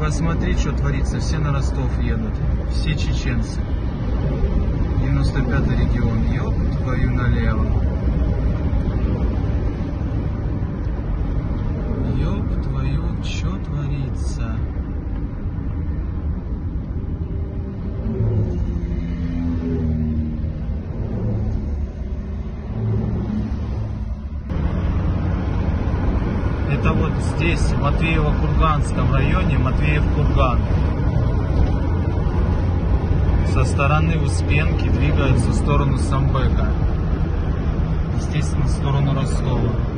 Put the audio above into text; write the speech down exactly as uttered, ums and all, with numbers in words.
посмотри, что творится. Все на Ростов едут. Все чеченцы. девяносто пятый регион. Ёб твою налево. Ёб твою, что творится? Это вот здесь, в Матвеево-Курганском районе, Матвеев-Курган. Со стороны Успенки двигаются в сторону Самбека. Естественно, в сторону Ростова.